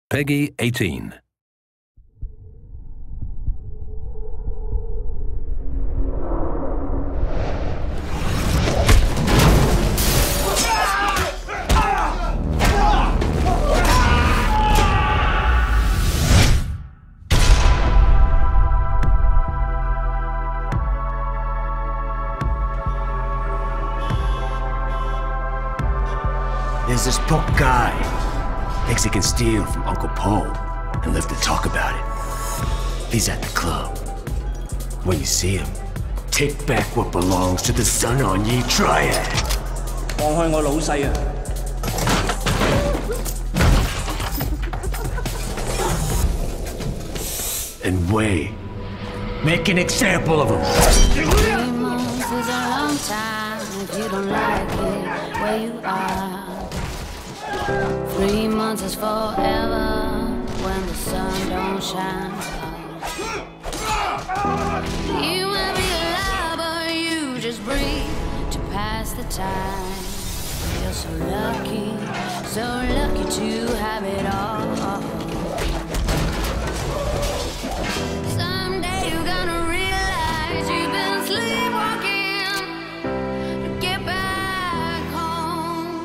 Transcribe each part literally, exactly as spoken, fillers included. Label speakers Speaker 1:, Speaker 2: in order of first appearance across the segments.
Speaker 1: Peggy eighteen.
Speaker 2: There's this punk guy. Thinks he can steal from Uncle Po and live to talk about it. He's at the club. When you see him, take back what belongs to the Sun On Yee Triad.
Speaker 3: 放開我老細啊！
Speaker 2: And Wei, make an example of him.
Speaker 4: Three months is a long time if you don't like it where you are. Three months is forever when the sun don't shine. You might be alive, but you just breathe to pass the time. You're so lucky, so lucky to have it all. Someday you're gonna realize you've been sleepwalking to get back home.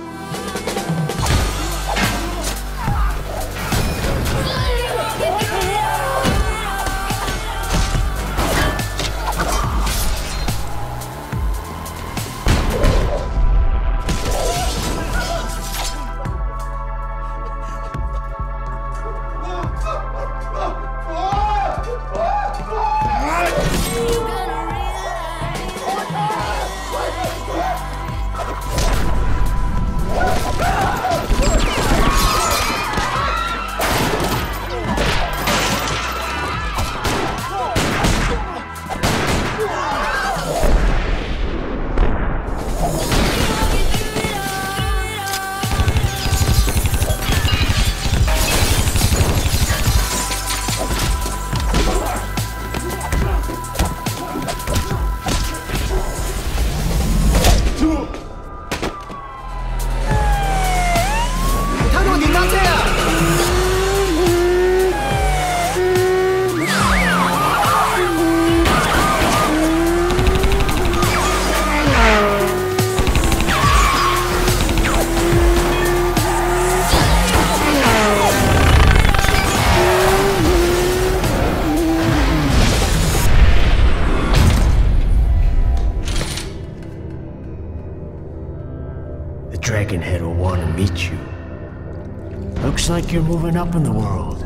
Speaker 2: The Dragonhead will want to meet you. Looks like you're moving up in the world.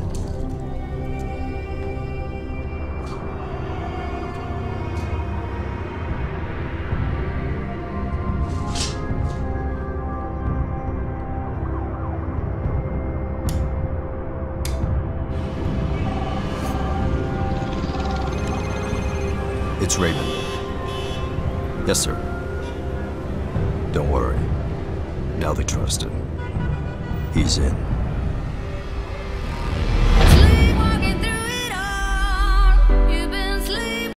Speaker 5: It's Raven. Yes, sir. Don't worry. Now they trust him. He's in.